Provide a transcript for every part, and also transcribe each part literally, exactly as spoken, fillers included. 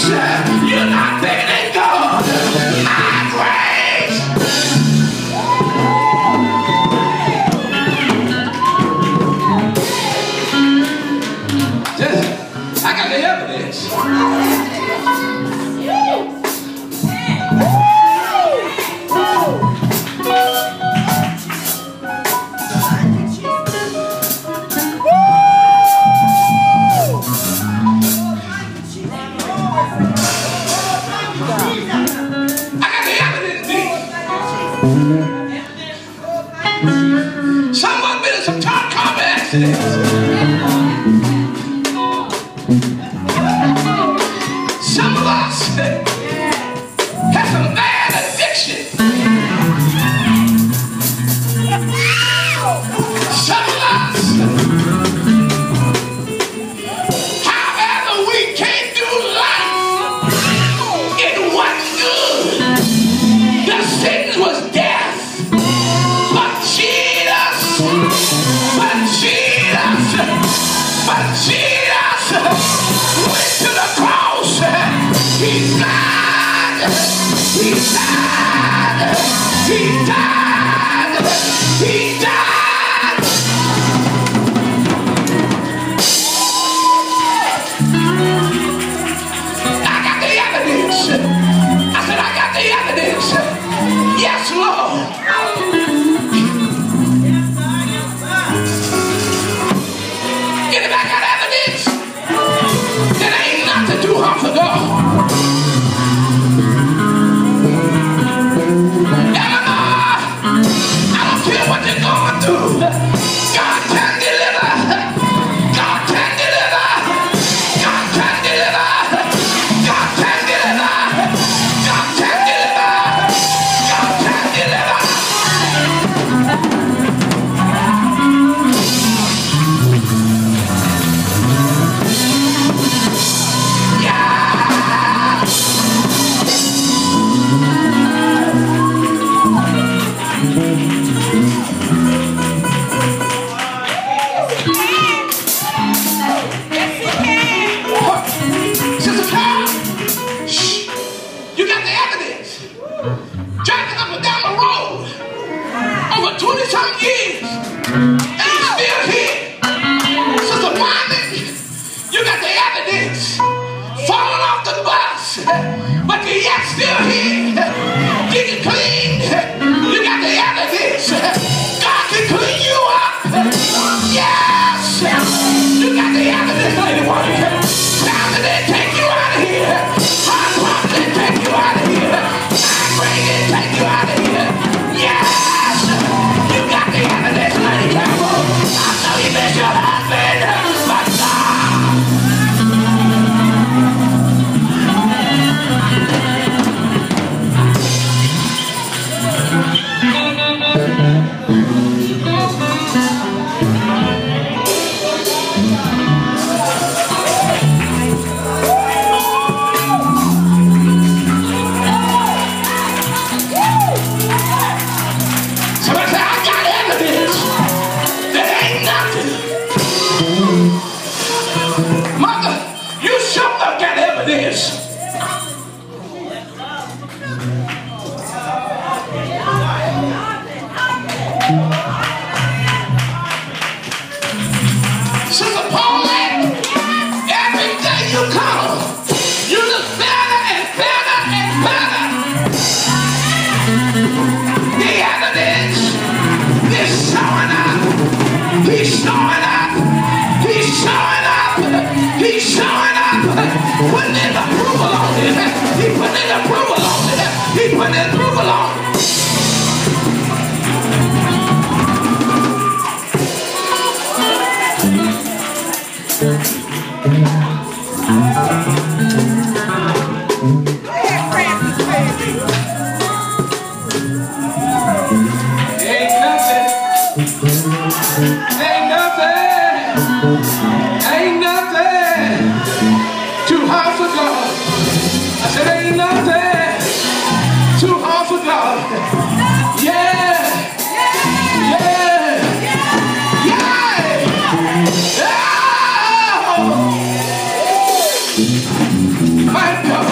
grace. You're not bigger than God. My grace. Just, I got the evidence. Someone been in some car car accidents. Some of us have some bad addiction. Some of us, however we can't do life, it wasn't good. The sentence was death. But Jesus, but Jesus went to the cross. He died. He died. He died. He died. I got the evidence. I said, I got the evidence. Yes, Lord. Anybody got evidence? That ain't nothing too hard for God. Emma, I don't care what they're going through. God can deliver. God can deliver. God can deliver. God can deliver. God can deliver. God can deliver. twenty-some years, and he's still here. Sister Wyman, you got the evidence. Falling off the bus, but you're yet still here. Getting clean, you got the evidence. God can clean you up. Yes, you got the evidence, lady one. Now that they take you out of here, hard problems they take you out of here, migraine they take you out of here. Yes. You got the evidence, lady Campbell. I know you miss your husband, but this. Sister Paulette, every day you come, you look better and better and better. The evidence is showing up. He's showing up. He's showing up. He's showing up. Putting in approval on it. He put in approval on it. He put in approval on it. Ain't nothing. Ain't nothing. Ain't nothing too hard for God. I said ain't nothing too hard for God. Yeah. Yeah. Yeah. Yeah. Oh. My God.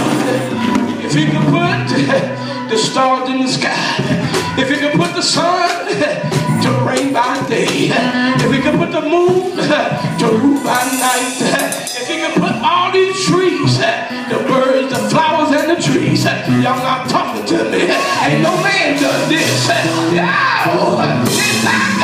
If he could put the stars in the sky, if he could put the sun to rain by day, if he could put the moon to rule by night, if he could put all these trees, the birds, the flowers, and the trees, y'all not talking to me. Ain't no man done this. Oh, it's like